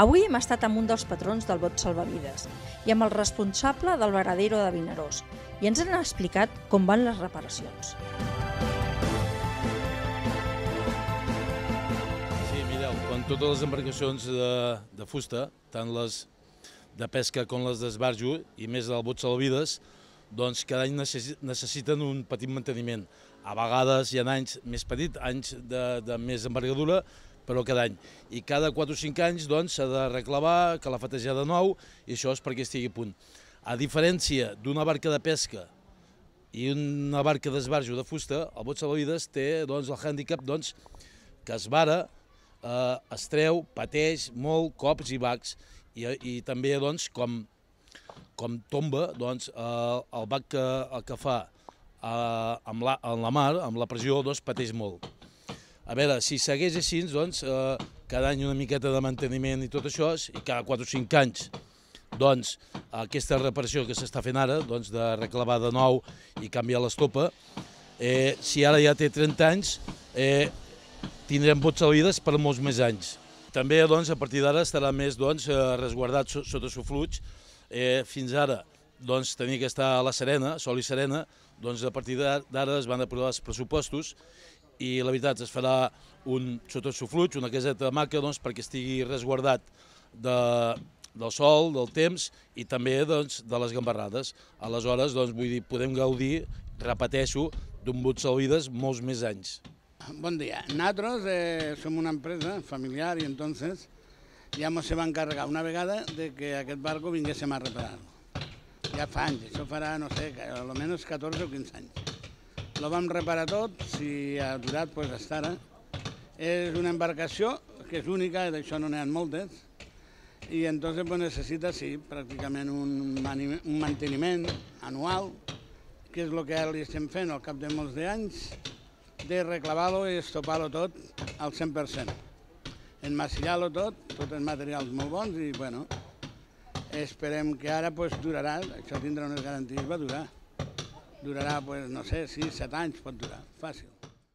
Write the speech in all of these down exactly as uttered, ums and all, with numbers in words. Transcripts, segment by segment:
Avui hem estat amb un dels patrons del bot salvavides i amb el responsable del varadero de Vinaròs i ens han explicat com van les reparacions. Sí, mireu, quan totes les embarcacions de, de fusta, tant les de pesca com les d'esbarjo i més del bot salvavides, doncs cada any necessiten un petit manteniment. A vegades hi ha anys més petits, anys de, de més envergadura, però cada any. I cada quatre o cinc anys doncs s'ha de reclavar, calafatejar de nou, i això és perquè estigui a punt. A diferència d'una barca de pesca i una barca d'esbarjo de fusta, el bot salvavides té doncs, el hàndicap doncs, que es vara, eh, es treu, pateix molt, cops i bacs, i, i també doncs, com, com tomba, doncs, eh, el bac que, el que fa eh, amb, la, amb la mar, amb la pressió, doncs, pateix molt. A veure, si segueix així, doncs, eh, cada any una miqueta de manteniment i tot això, i cada quatre o cinc anys, doncs, aquesta reparació que s'està fent ara, doncs, de reclavar de nou i canviar l'estopa, eh, si ara ja té trenta anys, eh, tindrem bots salvavides per molts més anys. També, doncs, a partir d'ara estarà més, doncs, resguardat sota sofluig. Eh, fins ara, doncs, tenia que estar a la serena, sol i serena, doncs, a partir d'ara es van aprovar els pressupostos i la veritat es farà un sota sofluig, una caseta maca, doncs, perquè estigui resguardat de, del sol, del temps i també doncs, de les gambarrades. Aleshores, doncs, vull dir, podem gaudir, repeteixo, d'un bot salvavides molts més anys. Bon dia. Nosaltres eh, som una empresa familiar i entonces ja ens se va encarregar una vegada de que aquest barco vinguéssim a reparar-lo. Ja fa anys, això farà, no sé, almenys catorze o quinze anys. Lo vam reparar tot, si ha durat, doncs hasta ara. És una embarcació que és única, d'això no n'hi ha moltes, i entonces pues, necessita, sí, pràcticament un, un manteniment anual, que és el que ara li estem fent al cap de molts d'anys, de reclavar-lo i estopar-lo tot al cent per cent. Enmasillar-lo tot, tots els materials molt bons i, bueno, esperem que ara pues, durarà, això tindrà unes garanties, va durar. Durarà, pues, no sé, sis, set anys pot durar, fàcil.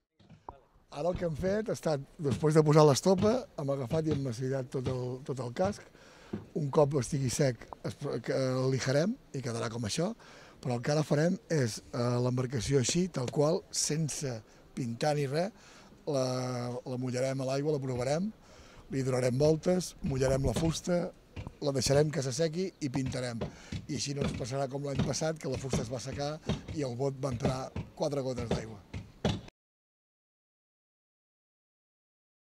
Ara el que hem fet ha estat, després de posar l'estopa, hem agafat i hem masillat tot el, tot el casc. Un cop estigui sec, el lijarem i quedarà com això, però el que ara farem és eh, l'embarcació així, tal qual, sense pintar ni res, la, la mullarem a l'aigua, la provarem, li donarem voltes, mullarem la fusta, la deixarem que s'assequi i pintarem. I així no ens passarà com l'any passat, que la fusta es va assecar i el bot va entrar quatre gotes d'aigua.